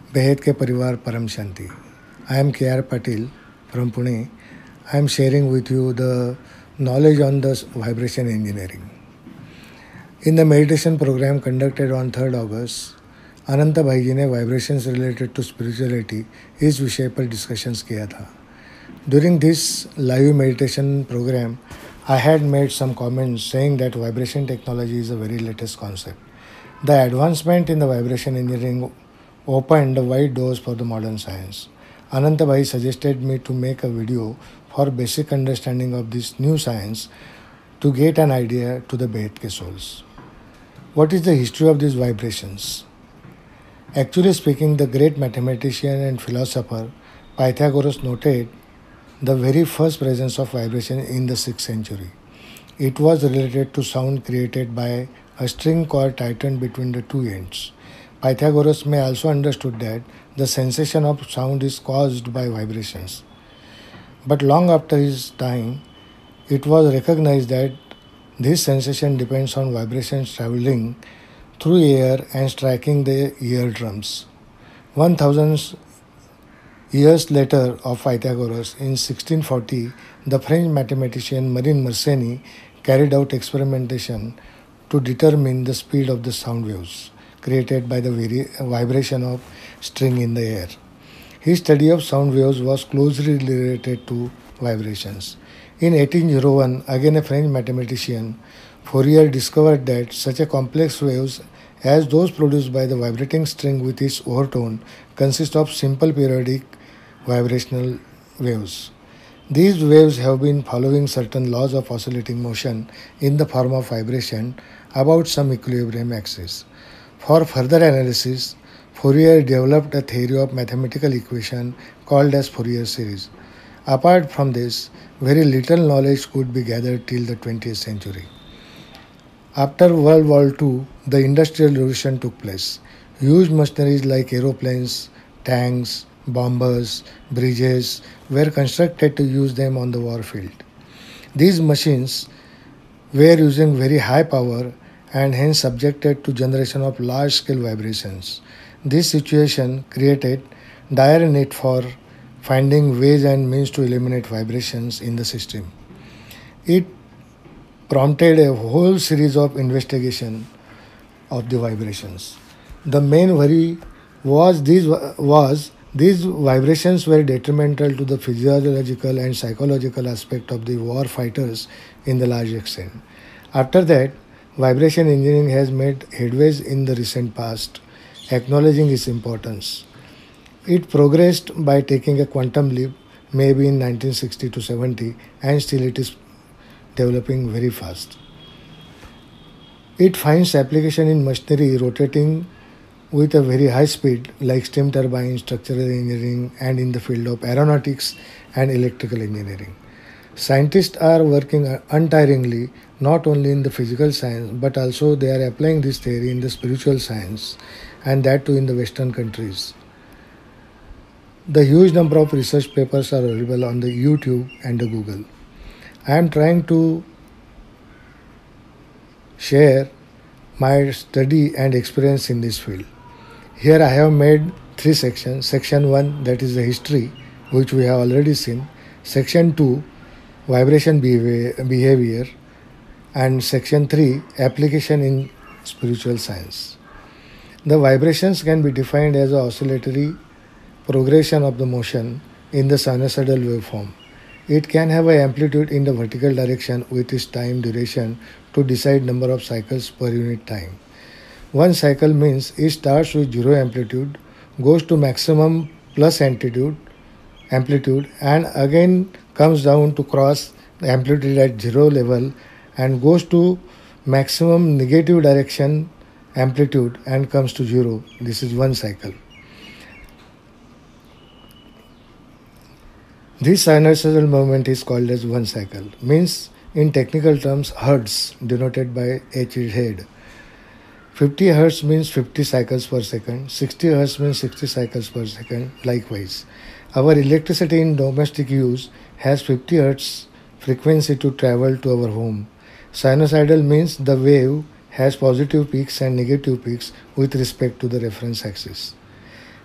Behet ke Parivar Param Shanti. I am K.R. Patil from Pune. I am sharing with you the knowledge on the vibration engineering. In the meditation program conducted on 3rd August, अनंत भाई जी ने vibrations related to spirituality इस विषय पर discussions किया था. During this live meditation program, I had made some comments saying that vibration technology is a very latest concept. The advancement in the vibration engineering opened wide doors for the modern science. Ananta Bhai suggested me to make a video for basic understanding of this new science to get an idea to the Behetke souls. What is the history of these vibrations? Actually speaking, the great mathematician and philosopher Pythagoras noted the very first presence of vibration in the 6th century. It was related to sound created by a string cord tightened between the two ends. Pythagoras may also understood that the sensation of sound is caused by vibrations. But long after his time, it was recognized that this sensation depends on vibrations traveling through air and striking the eardrums. 1000 years later of Pythagoras, in 1640, the French mathematician Marin Mersenne carried out experimentation to determine the speed of the sound waves created by the vibration of string in the air. His study of sound waves was closely related to vibrations. In 1801, again a French mathematician, Fourier discovered that such a complex waves as those produced by the vibrating string with its overtone consist of simple periodic vibrational waves. These waves have been following certain laws of oscillating motion in the form of vibration about some equilibrium axis. For further analysis, Fourier developed a theory of mathematical equation called as Fourier series. Apart from this, very little knowledge could be gathered till the 20th century. After World War II, the Industrial Revolution took place. Huge machineries like aeroplanes, tanks, bombers, bridges were constructed to use them on the war field. These machines were using very high power and hence subjected to generation of large scale vibrations. This situation created dire need for finding ways and means to eliminate vibrations in the system. It prompted a whole series of investigation of the vibrations. The main worry was these vibrations were detrimental to the physiological and psychological aspect of the war fighters in the large extent. After that, vibration engineering has made headways in the recent past, acknowledging its importance. It progressed by taking a quantum leap, maybe in 1960 to 70, and still it is developing very fast. It finds application in machinery rotating with a very high speed like steam turbines, structural engineering, and in the field of aeronautics and electrical engineering. Scientists are working untiringly not only in the physical science but also they are applying this theory in the spiritual science, and that too in the Western countries. The huge number of research papers are available on the YouTube and the Google. I am trying to share my study and experience in this field. Here I have made 3 sections. Section 1, that is the history, which we have already seen. Section 2, vibration behavior. And section 3, application in spiritual science. The vibrations can be defined as an oscillatory progression of the motion in the sinusoidal waveform. It can have an amplitude in the vertical direction with its time duration to decide number of cycles per unit time. One cycle means it starts with zero amplitude, goes to maximum plus amplitude, and again comes down to cross the amplitude at zero level and goes to maximum negative direction amplitude and comes to zero. This is one cycle. This sinusoidal movement is called as one cycle, means in technical terms hertz, denoted by H is head. 50 hertz means 50 cycles per second, 60 hertz means 60 cycles per second, likewise. Our electricity in domestic use has 50 hertz frequency to travel to our home. Sinusoidal means the wave has positive peaks and negative peaks with respect to the reference axis.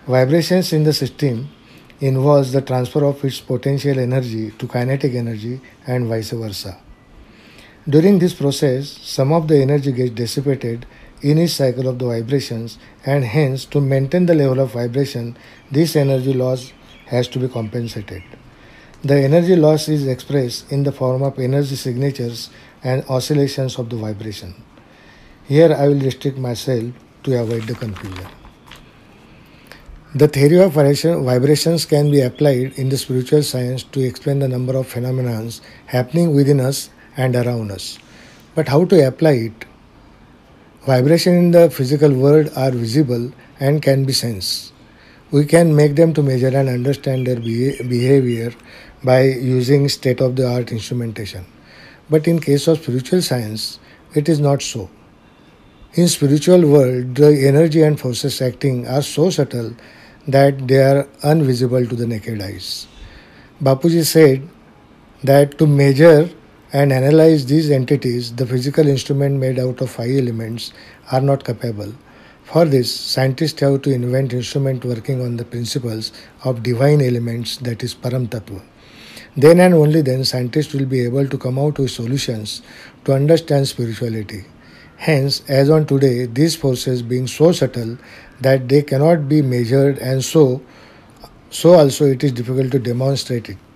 Vibrations in the system involves the transfer of its potential energy to kinetic energy and vice versa. During this process, some of the energy gets dissipated in each cycle of the vibrations, and hence to maintain the level of vibration, this energy loss has to be compensated. The energy loss is expressed in the form of energy signatures and oscillations of the vibration. Here I will restrict myself to avoid the confusion. The theory of vibrations can be applied in the spiritual science to explain the number of phenomena happening within us and around us. But how to apply it? Vibrations in the physical world are visible and can be sensed. We can make them to measure and understand their behavior by using state-of-the-art instrumentation. But in case of spiritual science, it is not so. In spiritual world, the energy and forces acting are so subtle that they are invisible to the naked eyes. Bapuji said that to measure and analyze these entities, the physical instrument made out of 5 elements are not capable. For this, scientists have to invent instrument working on the principles of divine elements, that is Param Tattva. Then and only then scientists will be able to come out with solutions to understand spirituality. Hence, as on today, these forces being so subtle that they cannot be measured, and so also it is difficult to demonstrate it.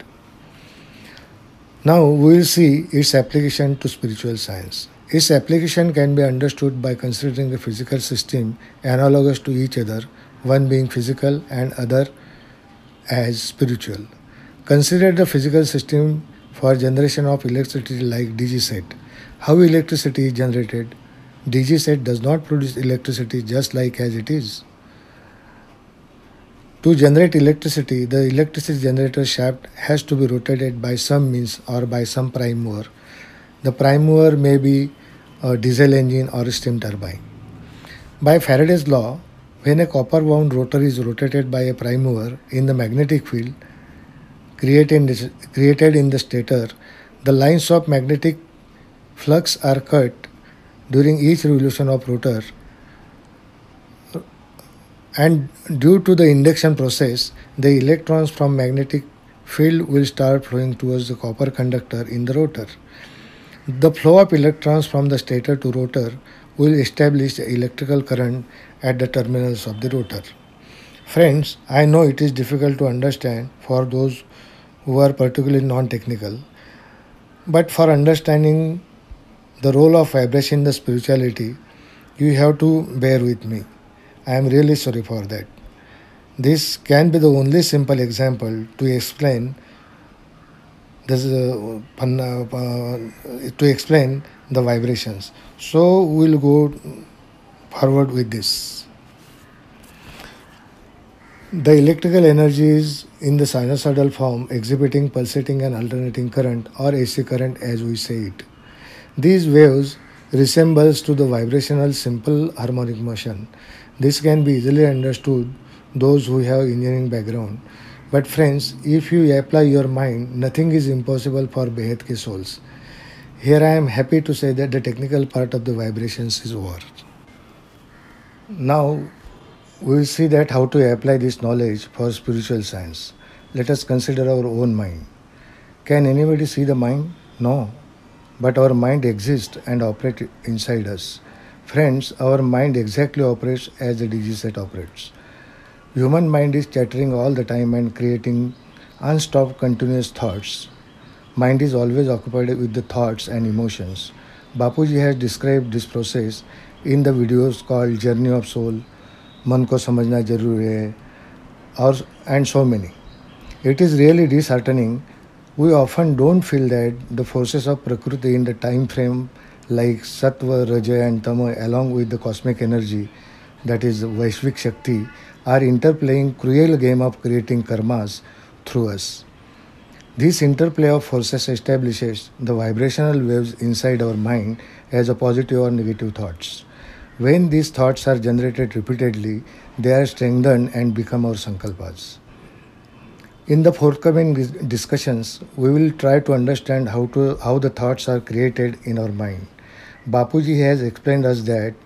Now we will see its application to spiritual science. Its application can be understood by considering a physical system analogous to each other, one being physical and other as spiritual. Consider the physical system for generation of electricity like DG set. How electricity is generated? DG set does not produce electricity just like as it is. To generate electricity, the electricity generator shaft has to be rotated by some means or by some prime mover. The prime mover may be a diesel engine or a steam turbine. By Faraday's law, when a copper wound rotor is rotated by a prime mover in the magnetic field created in the stator, the lines of magnetic flux are cut during each revolution of rotor, and due to the induction process, the electrons from magnetic field will start flowing towards the copper conductor in the rotor. The flow of electrons from the stator to rotor will establish the electrical current at the terminals of the rotor. Friends, I know it is difficult to understand for those who are particularly non-technical, but for understanding the role of vibration in the spirituality, you have to bear with me. I am really sorry for that. This can be the only simple example to explain this, to explain the vibrations. So we will go forward with this. The electrical energy is in the sinusoidal form, exhibiting pulsating and alternating current, or AC current as we say it. These waves resembles to the vibrational simple harmonic motion. This can be easily understood those who have engineering background. But friends, if you apply your mind, nothing is impossible for Behet ke souls. Here I am happy to say that the technical part of the vibrations is over. Now we will see that how to apply this knowledge for spiritual science. Let us consider our own mind. Can anybody see the mind? No. But our mind exists and operates inside us. Friends, our mind exactly operates as the DG set operates. Human mind is chattering all the time and creating unstopped continuous thoughts. Mind is always occupied with the thoughts and emotions. Bapuji has described this process in the videos called Journey of Soul, Man ko samajhna jarur hai, and so many. It is really disheartening. We often don't feel that the forces of Prakriti in the time frame like Sattva, Raja and Tama along with the cosmic energy, that is Vaishvik Shakti, are interplaying cruel game of creating karmas through us. This interplay of forces establishes the vibrational waves inside our mind as a positive or negative thoughts. When these thoughts are generated repeatedly, they are strengthened and become our sankalpas. In the forthcoming discussions, we will try to understand how the thoughts are created in our mind. Bapuji has explained us that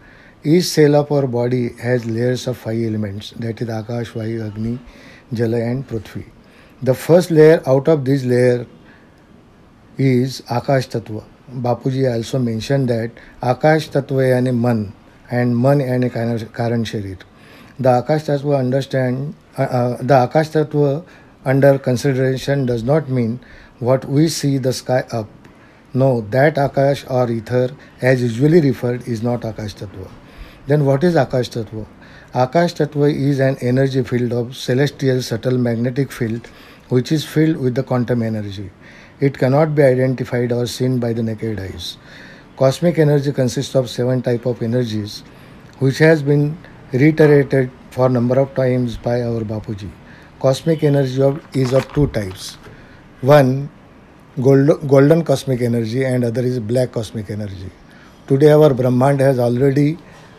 Each cell of our body has layers of 5 elements, that is Akash, Vayu, Agni, Jala and Prithvi. The first layer out of this layer is Akash Tattva. Bapuji also mentioned that Akash Tattva yani man and man yani Karan Sharir. The Akash Tattva the Akash Tattva under consideration does not mean what we see the sky up. No, that Akash or ether as usually referred is not Akash Tattva. Then what is Akash Tattva? Akash Tattva is an energy field of celestial subtle magnetic field which is filled with the quantum energy. It cannot be identified or seen by the naked eyes. Cosmic energy consists of 7 types of energies which has been reiterated for number of times by our Bapuji. Cosmic energy is of 2 types. One, golden cosmic energy and other is black cosmic energy. Today our Brahmand has already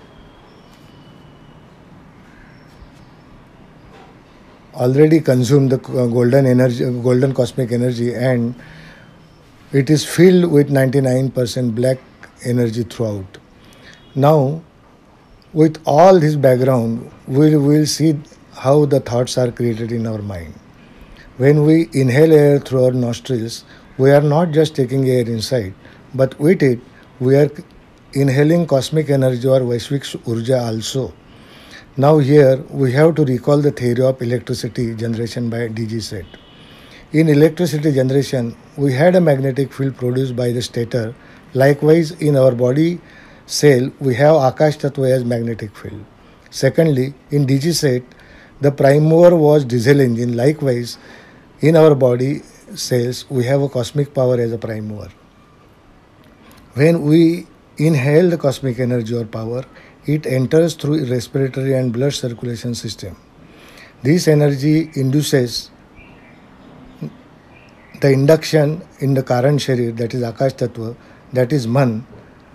consumed the golden cosmic energy, and it is filled with 99% black energy throughout. Now, with all this background, we will see how the thoughts are created in our mind. When we inhale air through our nostrils, we are not just taking air inside, but with it, we are inhaling cosmic energy or Vaishvik Urja also. Now here, we have to recall the theory of electricity generation by D.G. Set. In electricity generation, we had a magnetic field produced by the stator. Likewise, in our body cell, we have Akash Tattva as magnetic field. Secondly, in D.G. Set, the prime mover was diesel engine. Likewise, in our body cells, we have a cosmic power as a prime mover. When we inhale the cosmic energy or power, it enters through respiratory and blood circulation system. This energy induces the induction in the Karan Sharir, that is Akash Tattva, that is Man.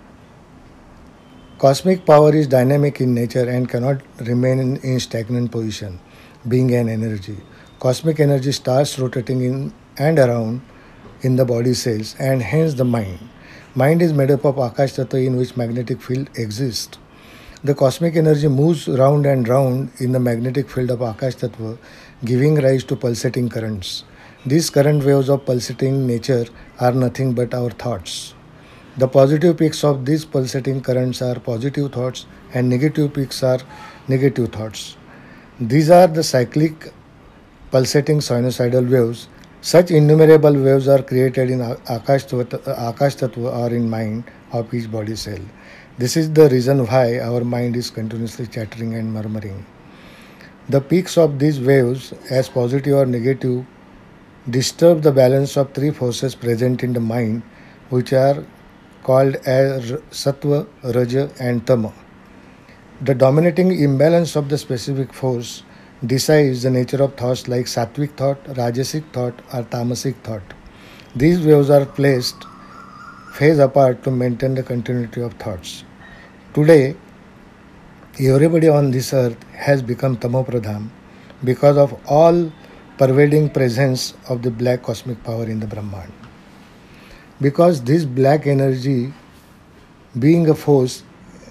Cosmic power is dynamic in nature and cannot remain in stagnant position, being an energy. Cosmic energy starts rotating in and around in the body cells and hence the mind. Mind is made up of Akash Tattva in which magnetic field exists. The cosmic energy moves round and round in the magnetic field of Akash Tattva, giving rise to pulsating currents. These current waves of pulsating nature are nothing but our thoughts. The positive peaks of these pulsating currents are positive thoughts and negative peaks are negative thoughts. These are the cyclic pulsating sinusoidal waves. Such innumerable waves are created in Akash Tattva or in mind of each body cell. This is the reason why our mind is continuously chattering and murmuring. The peaks of these waves, as positive or negative, disturb the balance of 3 forces present in the mind, which are called as Sattva, Raja and Tama. The dominating imbalance of the specific force decides the nature of thoughts like Sattvic thought, Rajasic thought or Tamasic thought. These waves are placed phase apart to maintain the continuity of thoughts. Today, everybody on this earth has become Tamopradhan because of all pervading presence of the black cosmic power in the Brahman. Because this black energy, being a force,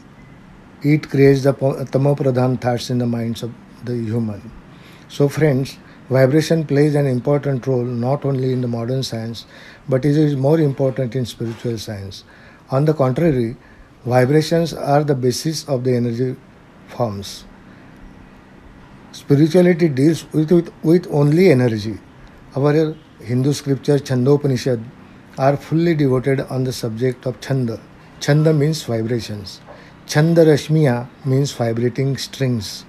it creates the Tamopradhan thoughts in the minds of the human. So friends, vibration plays an important role not only in the modern science, but it is more important in spiritual science. On the contrary, vibrations are the basis of the energy forms. Spirituality deals with only energy. Our Hindu scripture Chandopanishad are fully devoted on the subject of Chanda. Chanda means vibrations. Chanda Rashmiya means vibrating strings.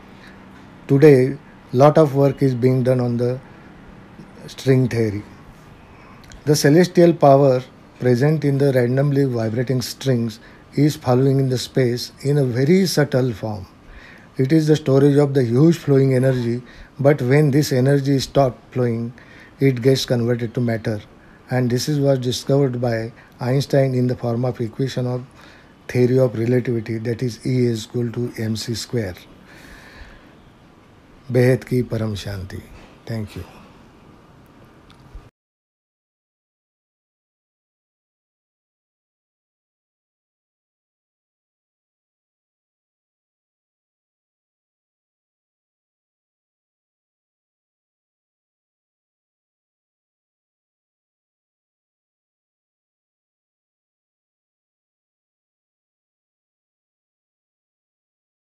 Today, lot of work is being done on the string theory. The celestial power present in the randomly vibrating strings is following in the space in a very subtle form. It is the storage of the huge flowing energy, but when this energy stops flowing, it gets converted to matter. And this was discovered by Einstein in the form of equation of theory of relativity, that is E is equal to mc square. बेहद की परम शांति. Thank you.